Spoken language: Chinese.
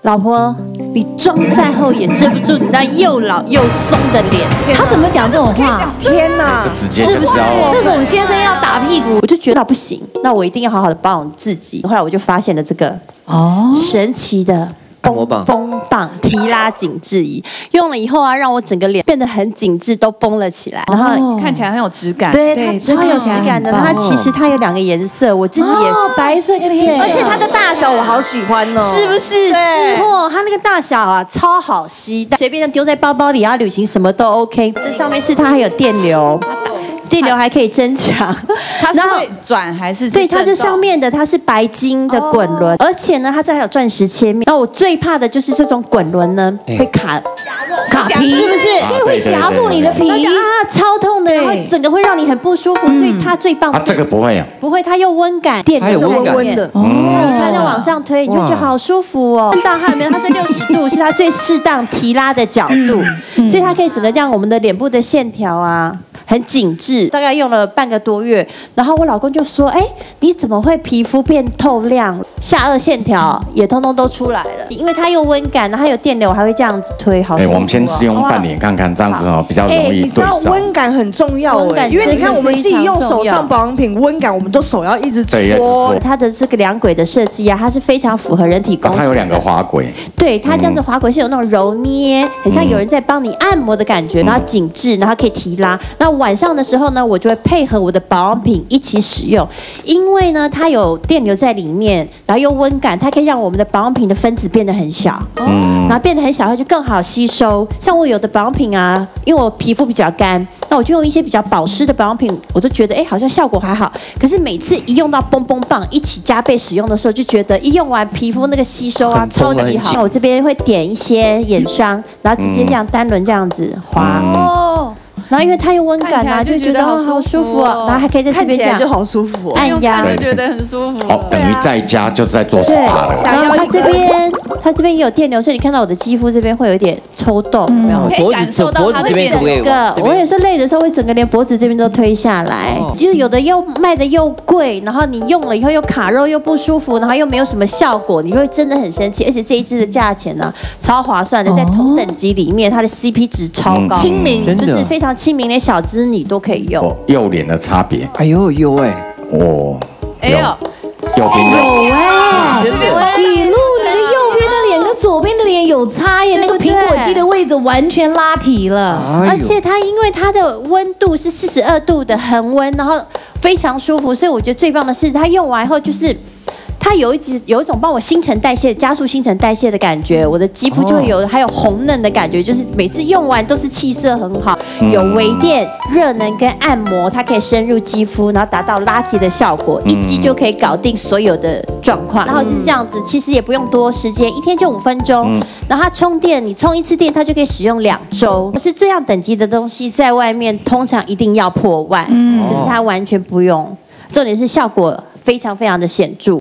老婆，你妆再厚也遮不住你那又老又松的脸。 他怎么讲这种话？ 天哪， 是不是这种先生要打屁股？ 我就觉得不行，那我一定要好好的保养自己。后来我就发现了这个神奇的绷棒提拉紧致仪，用了以后啊，让我整个脸变得很紧致，都绷了起来，然后看起来很有质感。 对，它超有质感的。它其实它有2个颜色，我自己也白色跟黑色， 而且它的大小我好喜欢哦， 是不是？是货，它那个大小啊，超好吸，随便丢在包包里啊，旅行什么都 OK。这上面是它还有电流。电流还可以增强， 它是会转还是？ 对，它这上面的它是白金的滚轮，而且呢，它这还有钻石切面。那我最怕的就是这种滚轮呢会卡皮， 是不是？ 对，会夹住你的皮啊，超痛的，然后整个会让你很不舒服。所以它最棒的， 这个不会啊， 不会，它又温感，电它有温温的， 你看它往上推，你就觉得好舒服哦。看到它有没有？它这60度是它最适当提拉的角度，所以它可以整个让我们的脸部的线条啊。很紧致，大概用了半个多月，然后我老公就说：“哎，你怎么会皮肤变透亮，下颚线条也通通都出来了？因为它又温感，然后还有电流，还会这样子推，好舒服。” 我们先试用半脸看看，这样子比较容易对照。 你知道温感很重要哎，因为你看我们自己用手上保养品温感，我们都手要一直搓。 它的这个2轨的设计啊，它是非常符合人体工学。 它有2个滑轨， 对，它这样子滑轨是有那种揉捏，很像有人在帮你按摩的感觉，然后紧致，然后可以提拉。那晚上的时候呢，我就会配合我的保养品一起使用，因为呢，它有电流在里面，然后又温感，它可以让我们的保养品的分子变得很小，然后变得很小，它就更好吸收。像我有的保养品啊，因为我皮肤比较干，那我就用一些比较保湿的保养品，我都觉得好像效果还好。可是每次一用到蹦蹦棒一起加倍使用的时候，就觉得一用完皮肤那个吸收啊超级好。那我这边会点一些眼霜，然后直接这样单轮这样子滑。然后因为它有温感啊，就觉得好舒服哦。然后还可以在这边这样就好舒服， 按压， 就觉得很舒服。 等于在家就是在做 SPA 了。 然后它这边也有电流，所以你看到我的肌肤这边会有一点抽动，有没有？ 脖子这边我也是累的时候会整个连脖子这边都推下来，就是有的又卖的又贵，然后你用了以后又卡肉又不舒服，然后又没有什么效果，你会真的很生气。而且这一支的价钱呢超划算的，在同等级里面它的 CP 值超高， 亲民， 就是非常亲民，连小资女都可以用。 右脸的差别， 哎呦有哎， 哦， 哎呦， 右边有哎，李露，你的右边的脸跟左边的脸有差耶，那个苹果肌的位置完全拉提了。 而且它因为它的温度是42度的恒温，然后非常舒服，所以我觉得最棒的是它用完后就是它有一种帮我新陈代谢、加速新陈代谢的感觉，我的肌肤就会还有红嫩的感觉，就是每次用完都是气色很好，有微电、热能跟按摩，它可以深入肌肤，然后达到拉提的效果，一击就可以搞定所有的状况。然后就是这样子，其实也不用多时间，1天就5分钟。然后它充电，你充1次电，它就可以使用2周。可是这样等级的东西，在外面通常一定要破万，可是它完全不用。重点是效果非常非常的显著。